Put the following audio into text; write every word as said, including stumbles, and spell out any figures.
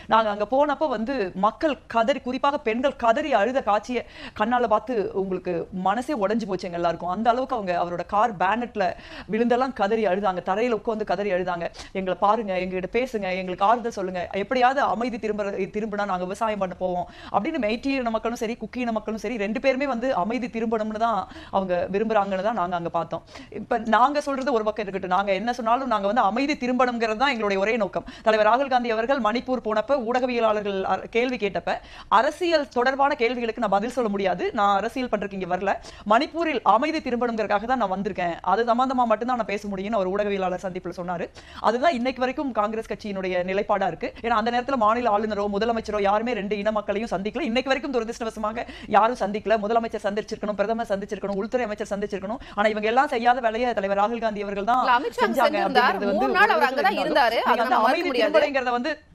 நாங்க அங்க போனப்ப வந்து மக்கள் கதறி, குறிப்பாக பெண்கள் கதறி அழுத காட்சியை கண்ணால பார்த்து உங்களுக்கு மனசே உடைஞ்சு போச்சு எங்க எல்லாருக்கும். அந்த அளவுக்கு அவங்க அவரோட கார் பேனட்ல விழுந்தெல்லாம் கதறி அழுதாங்க, தரையில உட்காந்து கதறி அழுதாங்க. எங்களை பாருங்க, எங்ககிட்ட பேசுங்க, எங்களுக்கு ஆறுதல் சொல்லுங்க, எப்படியாவது அமைதி திரும்ப திரும்பினா நாங்க விவசாயம் பண்ண போவோம் அப்படின்னு மெய்ட்டியின மக்களும் சரி குக்கியின மக்களும் சரி ரெண்டு பேருமே வந்து அமைதி திரும்பணும்னு தான் அவங்க விரும்புறாங்கன்னு தான் நாங்க அங்க பார்த்தோம். இப்ப நாங்க சொல்றது ஒரு பக்கம் இருக்கட்டும், நாங்க என்ன சொன்னாலும் நாங்க வந்து அமைதி திரும்பணுங்கிறது தான் எங்களுடைய ஒரே நோக்கம். தலைவர் ராகுல் காந்தி அவர்கள் மணிப்பூர் போனப்ப ஊடகவியலாளர்கள் கேள்வி கேட்டப்ப அரசியல் தொடர்பான கேள்விகளுக்கு நான் பதில் சொல்ல முடியாது, நான் அரசியல் பண்றதுக்கு இங்க வரல, மணிப்பூரில் அமைதி திரும்பணுங்கிறதுக்காக தான் நான் வந்திருக்கேன், அது சம்பந்தமா மட்டும் தான் நான் பேச முடியும்னு அவர் ஊடகவியலாளர் சந்திப்புல சொன்னாரு. அதுதான் இன்னைக்கு வரைக்கும் காங்கிரஸ் கட்சியினுடைய நிலைப்பாடா இருக்கு. ஏன்னா அந்த நேரத்தில் மாநில ஆளுநரோ முதலமைச்சரோ யாருமே ரெண்டு இன மக்களையும் சந்திக்கல. இன்னைக்கு வரைக்கும் துரதிருஷ்டவசமாக யாரும் சந்திக்கல. முதலமைச்சர் சந்திச்சிருக்கணும், பிரதமர் சந்திச்சிருக்கணும், உள்துறை அமைச்சர் சந்திச்சிருக்கணும். ஆனா இவங்க எல்லாம் செய்யாத வேலையை தலைவர் ராகுல் காந்தி அவர்கள் தான் செஞ்சாங்க. அப்படிங்கிறது வந்து அமைதி திரும்பலைங்கிறத வந்து